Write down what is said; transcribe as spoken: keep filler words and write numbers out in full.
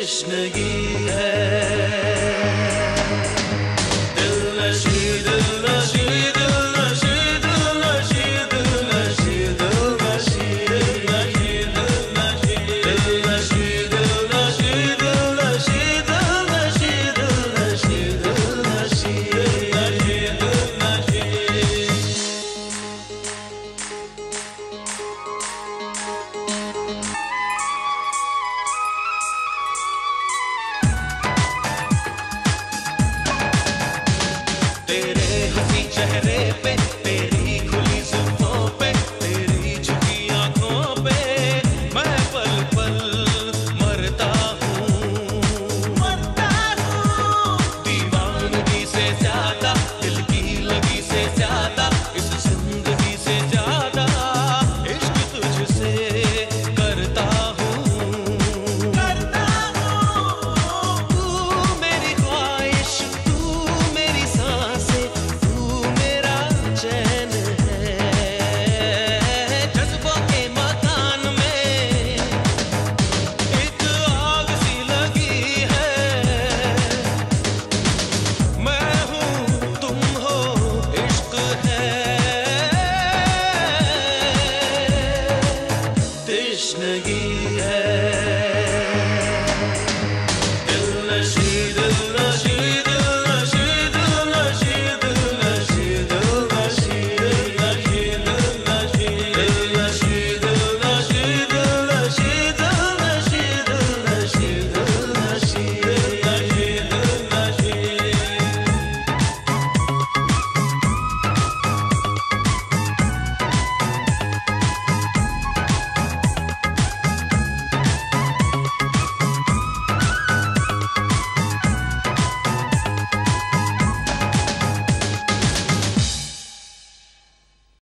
तश्नगी है। दिलनशी दिलनशी दिलनशी दिलनशी दिलनशी दिलनशी दिलनशी दिलनशी दिलनशी दिलनशी दिलनशी दिलनशी दिलनशी दिलनशी दिलनशी। तेरे हंसी चेहरे पे, तेरी खुली जुल्फों पे, तेरी झुकी आंखों पे मैं पल पल मरता हूँ, मरता हूँ। दीवानगी से ज्यादा, दिल की लगी से ज्यादा, इस जिंदगी से ज्यादा इश्क तुझसे करता हूँ, करता हूँ। तू मेरी ख्वाहिश, तू मेरी सांसें, तू मेरा चैन है। जज्बों के मकान में एक आग सी लगी है। मैं हूँ, तुम हो, इश्क है। तश्नगी है।